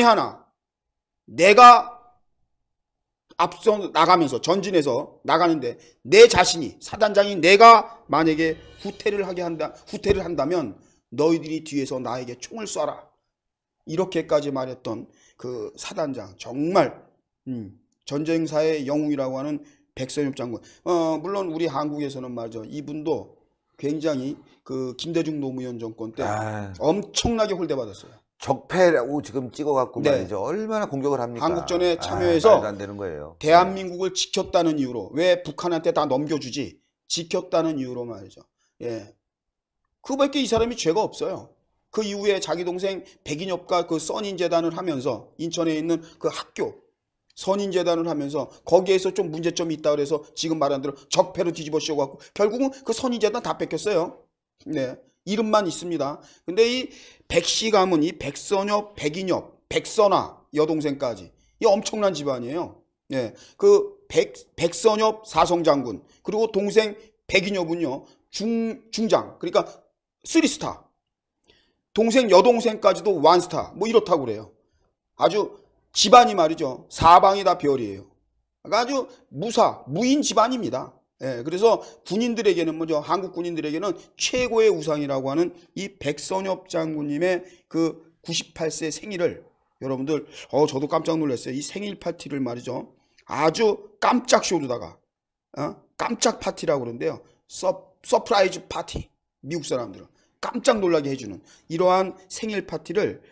하나 내가 앞서 나가면서 전진해서 나가는데 내 자신이 사단장인 내가 만약에 후퇴를 한다면 너희들이 뒤에서 나에게 총을 쏴라. 이렇게까지 말했던 그 사단장 정말 전쟁사의 영웅이라고 하는 백선엽 장군. 물론 우리 한국에서는 말이죠. 이분도 굉장히 그 김대중 노무현 정권 때 엄청나게 홀대받았어요. 적폐라고 지금 찍어갖고 네. 말이죠. 얼마나 공격을 합니까? 한국전에 참여해서 말도 안 되는 거예요. 대한민국을 지켰다는 이유로 왜 북한한테 다 넘겨주지? 지켰다는 이유로 말이죠. 예, 그거밖에 이 사람이 죄가 없어요. 그 이후에 자기 동생 백인엽과 그 선인재단을 하면서 인천에 있는 그 학교 선인재단을 하면서 거기에서 좀 문제점이 있다 그래서 지금 말한 대로 적폐로 뒤집어 씌워갖고 결국은 그 선인재단 다 뺏겼어요. 네, 이름만 있습니다. 근데 이 백씨 가문, 이 백선엽, 백인엽, 백선아 여동생까지 이 엄청난 집안이에요. 네, 그 백선엽 사성장군 그리고 동생 백인엽은요 중장 그러니까 3스타 동생 여동생까지도 1스타 뭐 이렇다고 그래요. 아주 집안이 말이죠. 사방이 다 별이에요. 아주 무인 집안입니다. 예, 그래서 군인들에게는 뭐죠? 한국 군인들에게는 최고의 우상이라고 하는 이 백선엽 장군님의 그 98세 생일을 여러분들 저도 깜짝 놀랐어요. 이 생일 파티를 말이죠. 아주 깜짝 쇼도다가 깜짝 파티라고 그러는데요. 서프라이즈 파티. 미국 사람들은 깜짝 놀라게 해주는 이러한 생일 파티를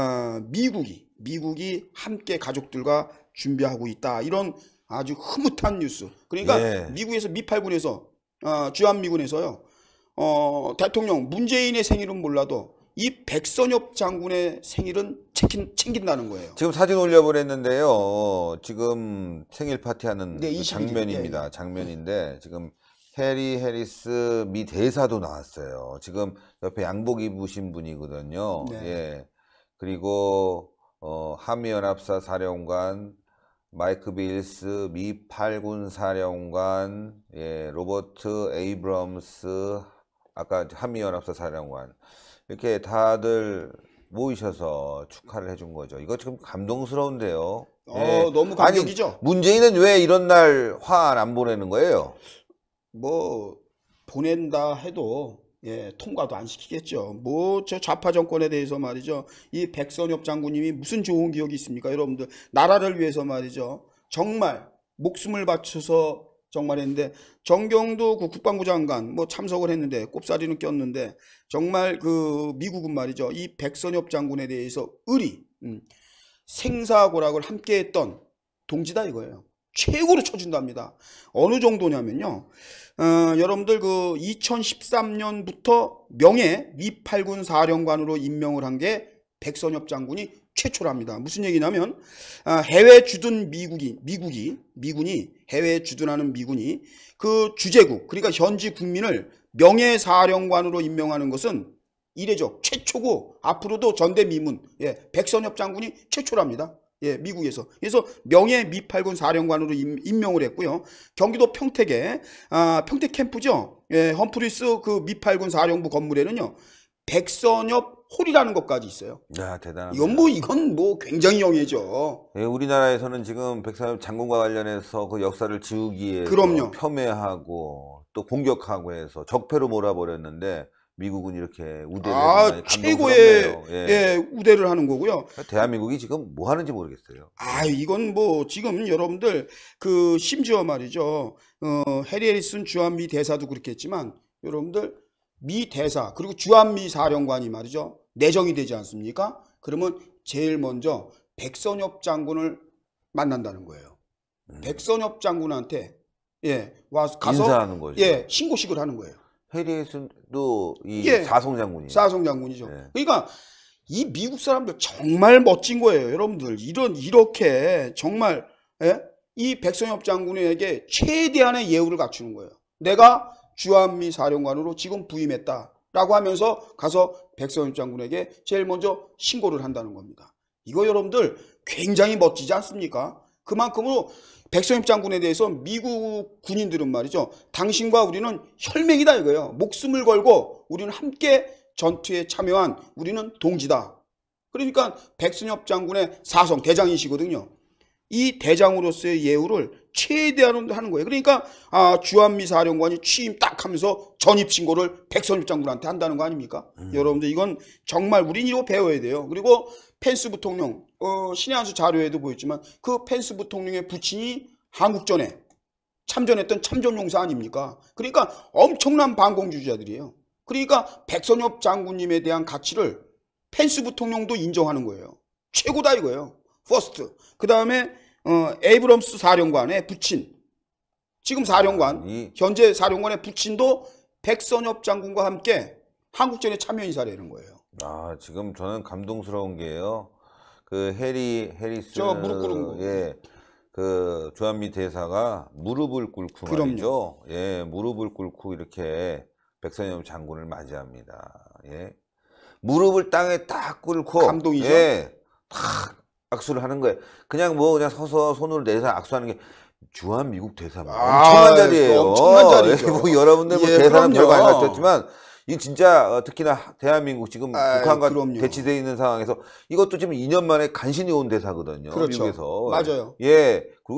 미국이 함께 가족들과 준비하고 있다. 이런 아주 흐뭇한 뉴스. 그러니까 네. 미국에서 미팔군에서 주한미군에서요. 대통령 문재인의 생일은 몰라도 이 백선엽 장군의 생일은 챙긴다는 거예요. 지금 사진 올려보냈는데요. 지금 생일 파티하는 네, 그 장면입니다. 장면인데 지금 해리 해리스 미 대사도 나왔어요. 지금 옆에 양복 입으신 분이거든요. 네. 예. 그리고 한미연합사 사령관 마이크 빌스 미 8군 사령관, 예, 로버트 에이브럼스 아까 한미연합사 사령관 이렇게 다들 모이셔서 축하를 해준 거죠. 이거 지금 감동스러운데요. 예. 너무 감격이죠. 아니, 문재인은 왜 이런 날 화 안 보내는 거예요? 뭐 보낸다 해도 예, 통과도 안 시키겠죠. 뭐 저 좌파 정권에 대해서 말이죠. 이 백선엽 장군님이 무슨 좋은 기억이 있습니까? 여러분들 나라를 위해서 말이죠. 정말 목숨을 바쳐서 정말 했는데 정경도 그 국방부 장관 뭐 참석을 했는데 꼽사리는 꼈는데 정말 그 미국은 말이죠. 이 백선엽 장군에 대해서 생사고락을 함께했던 동지다 이거예요. 최고로 쳐준답니다. 어느 정도냐면요. 여러분들 그 2013년부터 명예 미8군 사령관으로 임명을 한 게 백선엽 장군이 최초랍니다. 무슨 얘기냐면 해외 주둔 미군이 해외 주둔하는 미군이 그 주재국 그러니까 현지 국민을 명예 사령관으로 임명하는 것은 이례적 최초고 앞으로도 전대미문 백선엽 장군이 최초랍니다. 예, 미국에서. 그래서 명예 미8군 사령관으로 임명을 했고요. 경기도 평택에 평택 캠프죠. 예, 험프리스 그 미8군 사령부 건물에는요. 백선엽 홀이라는 것까지 있어요. 야, 대단합니다. 이건 뭐 굉장히 영예죠. 예, 우리나라에서는 지금 백선엽 장군과 관련해서 그 역사를 지우기 위해서 그럼요. 폄훼하고 또 공격하고 해서 적폐로 몰아버렸는데 미국은 이렇게 우대를 해주다니 최고의 감동스럽네요. 예, 우대를 하는 거고요. 대한민국이 지금 뭐 하는지 모르겠어요. 이건 뭐 지금 여러분들 그 심지어 말이죠. 해리 해리슨 주한미 대사도 그렇겠지만 여러분들 미 대사 그리고 주한미 사령관이 말이죠. 내정이 되지 않습니까? 그러면 제일 먼저 백선엽 장군을 만난다는 거예요. 백선엽 장군한테 가서 인사하는 거죠. 신고식을 하는 거예요. 해리슨도 이 사성장군이에요. 사성장군이죠. 그러니까 이 미국 사람들 정말 멋진 거예요. 여러분들 이렇게 정말 이 백선엽 장군에게 최대한의 예우를 갖추는 거예요. 내가 주한미 사령관으로 지금 부임했다라고 하면서 가서 백선엽 장군에게 제일 먼저 신고를 한다는 겁니다. 이거 여러분들 굉장히 멋지지 않습니까? 그만큼으로 백선엽 장군에 대해서 미국 군인들은 말이죠. 당신과 우리는 혈맹이다 이거예요. 목숨을 걸고 우리는 함께 전투에 참여한 우리는 동지다. 그러니까 백선엽 장군의 사성 대장이시거든요. 이 대장으로서의 예우를 최대한으로 하는 거예요. 그러니까 주한미 사령관이 취임 딱 하면서 전입신고를 백선엽 장군한테 한다는 거 아닙니까? 여러분들 이건 정말 우린 이거 배워야 돼요. 그리고 펜스 부통령 신의 한수 자료에도 보였지만 그 펜스 부통령의 부친이 한국전에 참전했던 참전용사 아닙니까? 그러니까 엄청난 반공주의자들이에요. 그러니까 백선엽 장군님에 대한 가치를 펜스 부통령도 인정하는 거예요. 최고다 이거예요. 퍼스트. 그 다음에 에이브럼스 사령관의 부친, 지금 사령관, 현재 사령관의 부친도 백선엽 장군과 함께 한국전에 참여 인사라는 거예요. 지금 저는 감동스러운 게요. 그 해리스 저 무릎 꿇은 거. 예. 그 주한미 대사가 무릎을 꿇고 그럼요. 말이죠. 예, 무릎을 꿇고 이렇게 백선엽 장군을 맞이합니다. 예. 무릎을 땅에 딱 꿇고 감동이죠. 예. 딱 악수를 하는 거예요. 그냥 서서 손을 내서 악수하는 게 주한 미국 대사면 엄청난 자리예요. 엄청난 자리죠. 뭐 여러분들 뭐 예, 대사는 그럼요. 별거 안 갖췄지만 이 진짜 특히나 대한민국 지금 북한과 그럼요. 대치되어 있는 상황에서 이것도 지금 2년 만에 간신히 온 대사거든요. 그렇죠. 미국에서. 맞아요. 예. 그리고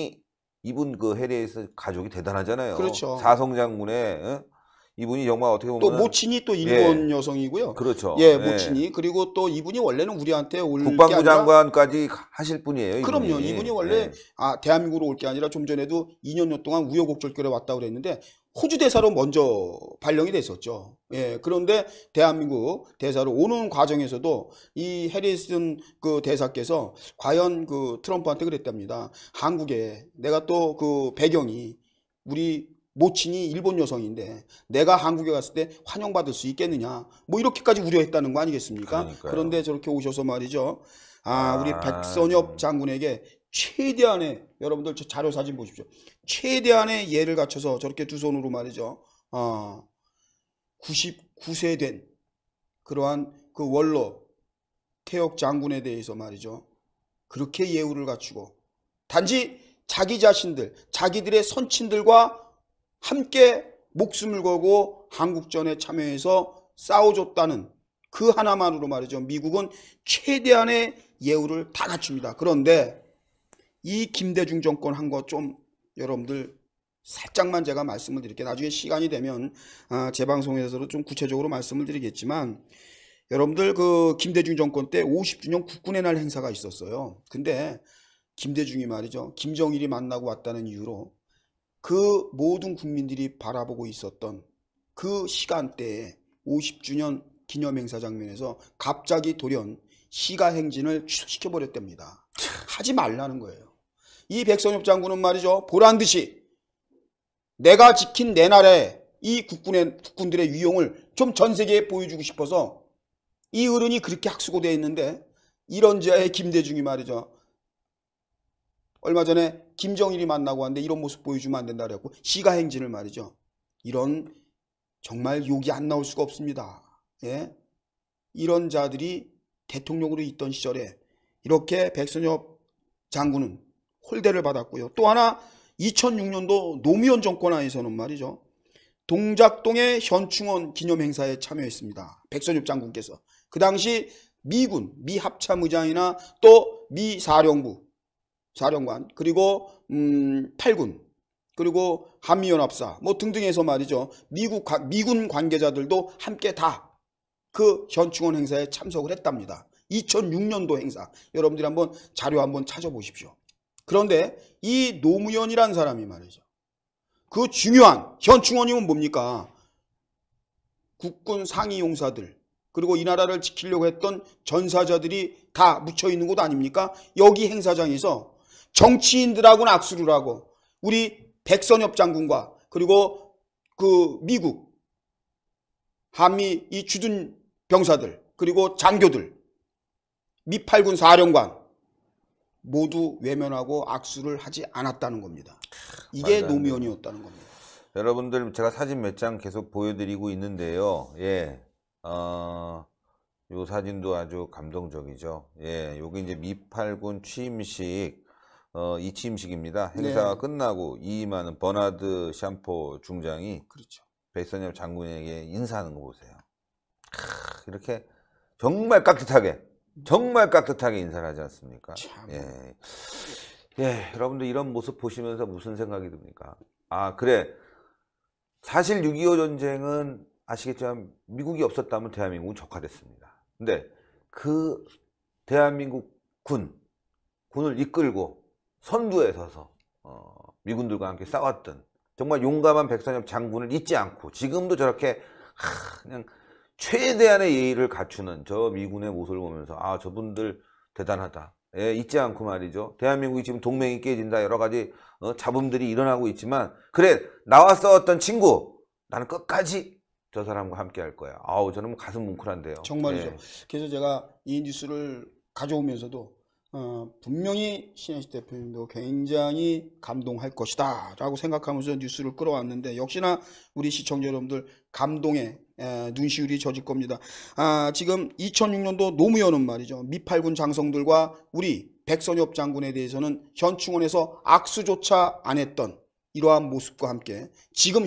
이분 그 해리에서 가족이 대단하잖아요. 그렇죠. 사성 장군의 이분이 정말 어떻게 보면 또 모친이 또 일본 여성이고요. 그렇죠. 예, 모친이. 그리고 또 이분이 원래는 우리한테 올 게 국방부 아니라 장관까지 하실 분이에요. 그럼요. 이분이 원래 예. 대한민국으로 올 게 아니라 좀 전에도 2년여 동안 우여곡절결에 왔다고 그랬는데 호주 대사로 먼저 발령이 됐었죠. 예. 그런데 대한민국 대사로 오는 과정에서도 이 해리슨 그 대사께서 과연 그 트럼프한테 그랬답니다. 한국에 내가 또 그 배경이 우리 모친이 일본 여성인데 내가 한국에 갔을 때 환영받을 수 있겠느냐 뭐 이렇게까지 우려했다는 거 아니겠습니까? 그러니까요. 그런데 저렇게 오셔서 말이죠. 우리 백선엽 장군에게 최대한의 여러분들 저 자료 사진 보십시오. 최대한의 예를 갖춰서 저렇게 두 손으로 말이죠. 99세 된 그러한 그 원로 태역 장군에 대해서 말이죠. 그렇게 예우를 갖추고 단지 자기 자신들, 자기들의 선친들과 함께 목숨을 걸고 한국전에 참여해서 싸워줬다는 그 하나만으로 말이죠. 미국은 최대한의 예우를 다 갖춥니다. 그런데 이 김대중 정권 한 거 좀 여러분들 살짝만 제가 말씀을 드릴게요. 나중에 시간이 되면 제 방송에서도 좀 구체적으로 말씀을 드리겠지만 여러분들 그 김대중 정권 때 50주년 국군의 날 행사가 있었어요. 근데 김대중이 말이죠. 김정일이 만나고 왔다는 이유로 그 모든 국민들이 바라보고 있었던 그 시간대에 50주년 기념행사 장면에서 갑자기 돌연 시가행진을 취소시켜버렸답니다. 하지 말라는 거예요. 이 백선엽 장군은 말이죠. 보란듯이 내가 지킨 내 나라의 이 국군들의 위용을 좀 전 세계에 보여주고 싶어서 이 어른이 그렇게 학수고되어 있는데 이런 자의 김대중이 말이죠. 얼마 전에 김정일이 만나고 왔는데 이런 모습 보여주면 안 된다 그랬고 시가행진을 말이죠. 이런 정말 욕이 안 나올 수가 없습니다. 예? 이런 자들이 대통령으로 있던 시절에 이렇게 백선엽 장군은 홀대를 받았고요. 또 하나 2006년도 노무현 정권 하에서는 말이죠. 동작동의 현충원 기념행사에 참여했습니다. 백선엽 장군께서. 그 당시 미군, 미 합참의장이나 또 미 사령관, 그리고 8군, 그리고 한미연합사 뭐 등등해서 말이죠. 미군 관계자들도 함께 다 그 현충원 행사에 참석을 했답니다. 2006년도 행사. 여러분들이 한번 자료 한번 찾아보십시오. 그런데 이 노무현이라는 사람이 말이죠. 그 중요한 현충원이면 뭡니까? 국군 상위 용사들 그리고 이 나라를 지키려고 했던 전사자들이 다 묻혀있는 곳 아닙니까? 여기 행사장에서 정치인들하고는 악수를 하고 우리 백선엽 장군과 그리고 그 미국 한미 이 주둔 병사들 그리고 장교들 미 8군 사령관 모두 외면하고 악수를 하지 않았다는 겁니다. 이게 노무현이었다는 겁니다. 여러분들 제가 사진 몇 장 계속 보여드리고 있는데요. 예, 요 사진도 아주 감동적이죠. 예, 요게 이제 미 8군 취임식 이 취임식입니다. 행사가 끝나고 이임하는 버나드 샴포 중장이 그렇죠. 백선엽 장군에게 인사하는 거 보세요. 이렇게 정말 깍듯하게 정말 깍듯하게 인사를 하지 않습니까? 참. 예. 예, 여러분들 이런 모습 보시면서 무슨 생각이 듭니까? 아, 그래. 사실 6.25 전쟁은 아시겠지만 미국이 없었다면 대한민국은 적화됐습니다. 근데 그 대한민국 군을 이끌고 선두에 서서 미군들과 함께 싸웠던 정말 용감한 백선엽 장군을 잊지 않고 지금도 저렇게 그냥 최대한의 예의를 갖추는 저 미군의 모습을 보면서 아, 저분들 대단하다. 예, 잊지 않고 말이죠. 대한민국이 지금 동맹이 깨진다. 여러 가지 잡음들이 일어나고 있지만 그래, 나와 싸웠던 친구 나는 끝까지 저 사람과 함께 할 거야. 아우, 저는 가슴 뭉클한데요. 정말이죠. 예. 그래서 제가 이 뉴스를 가져오면서도 분명히 신혜식 대표님도 굉장히 감동할 것이다 라고 생각하면서 뉴스를 끌어왔는데 역시나 우리 시청자 여러분들 감동에 눈시울이 젖을 겁니다. 지금 2006년도 노무현은 말이죠. 미팔군 장성들과 우리 백선엽 장군에 대해서는 현충원에서 악수조차 안 했던 이러한 모습과 함께 지금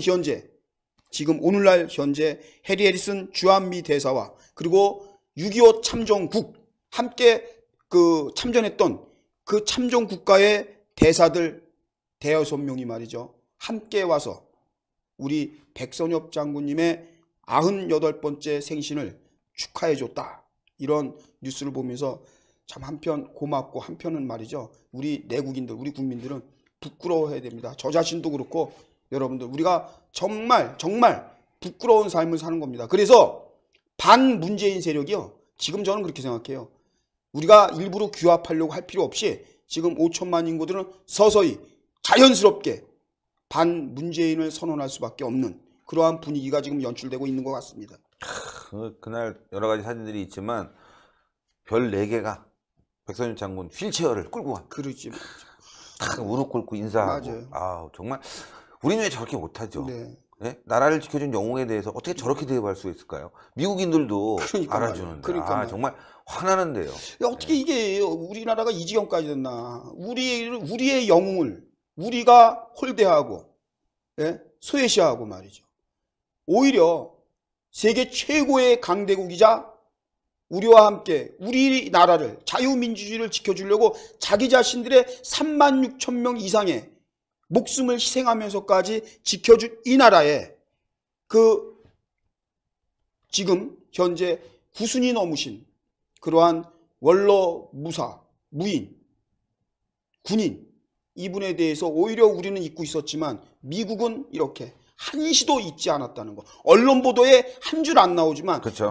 오늘날 현재 해리 해리슨 주한미 대사와 그리고 6.25 참전국 함께 참전했던 그 참전 국가의 대사들 대여섯 명이 말이죠. 함께 와서 우리 백선엽 장군님의 98번째 생신을 축하해줬다. 이런 뉴스를 보면서 참 한편 고맙고 한편은 말이죠. 우리 내국인들, 우리 국민들은 부끄러워해야 됩니다. 저 자신도 그렇고 여러분들 우리가 정말 부끄러운 삶을 사는 겁니다. 그래서 반문재인 세력이요. 지금 저는 그렇게 생각해요. 우리가 일부러 규합하려고 할 필요 없이 지금 5천만 인구들은 서서히 자연스럽게 반문재인을 선언할 수밖에 없는 그러한 분위기가 지금 연출되고 있는 것 같습니다. 그날 여러 가지 사진들이 있지만 별 4개가 백선엽 장군 휠체어를 끌고 와. 그러지. 무릎 꿇고 인사하고. 맞아요. 아, 정말 우리는 왜 저렇게 못하죠? 네. 예? 나라를 지켜준 영웅에 대해서 어떻게 저렇게 대우할 수 있을까요? 미국인들도 그러니까 알아주는데 그러니까 정말 화나는데요. 어떻게 이게 우리나라가 이 지경까지 됐나? 우리의 영웅을 우리가 홀대하고 소외시하고 말이죠. 오히려 세계 최고의 강대국이자 우리와 함께 우리나라를 자유민주주의를 지켜주려고 자기 자신들의 36,000명 이상의 목숨을 희생하면서까지 지켜준 이 나라에 지금 현재 구순이 넘으신 그러한 원로 무사, 무인, 군인 이분에 대해서 오히려 우리는 잊고 있었지만 미국은 이렇게 한시도 잊지 않았다는 거. 언론 보도에 한 줄 안 나오지만 그쵸.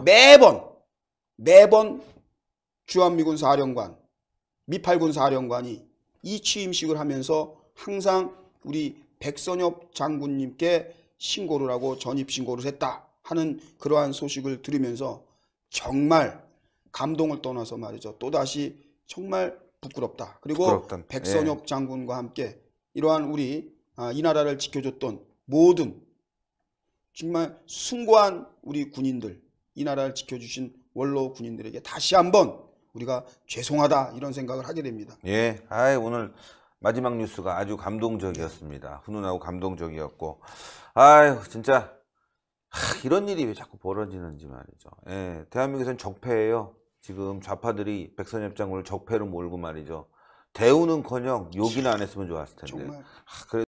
매번 주한미군 사령관, 미팔군 사령관이 이 취임식을 하면서 항상 우리 백선엽 장군님께 신고를 하고 전입신고를 했다 하는 그러한 소식을 들으면서 정말 감동을 떠나서 말이죠. 또다시 정말 부끄럽다. 그리고 부끄럽단, 백선엽 장군과 함께 이러한 우리 이 나라를 지켜줬던 모든 정말 숭고한 우리 군인들, 이 나라를 지켜주신 원로 군인들에게 다시 한번 우리가 죄송하다 이런 생각을 하게 됩니다. 예, 오늘 마지막 뉴스가 아주 감동적이었습니다. 훈훈하고 감동적이었고, 진짜 이런 일이 왜 자꾸 벌어지는지 말이죠. 예, 대한민국에서는 적폐예요. 지금 좌파들이 백선엽 장군을 적폐로 몰고 말이죠. 대우는커녕 욕이나 안 했으면 좋았을 텐데. 정말. 그래.